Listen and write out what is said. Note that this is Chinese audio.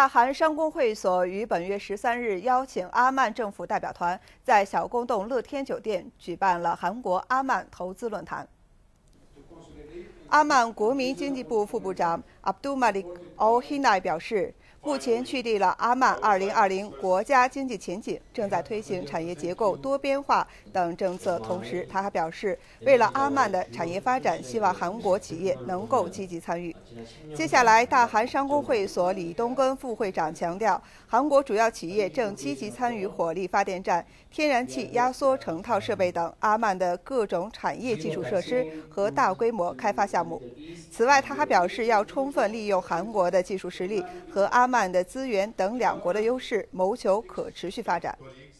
大韩商工会所于本月13日邀请阿曼政府代表团在小公洞乐天酒店举办了韩国阿曼投资论坛。阿曼国民经济部副部长阿卜杜马利克·奥希奈表示，目前确立了阿曼2020国家经济前景，正在推行产业结构多边化等政策。同时，他还表示，为了阿曼的产业发展，希望韩国企业能够积极参与。接下来，大韩商工会所李东根副会长强调，韩国主要企业正积极参与火力发电站、天然气压缩成套设备等阿曼的各种产业基础设施和大规模开发项目。此外，他还表示要充分利用韩国的技术实力和阿曼的资源等两国的优势，谋求可持续发展。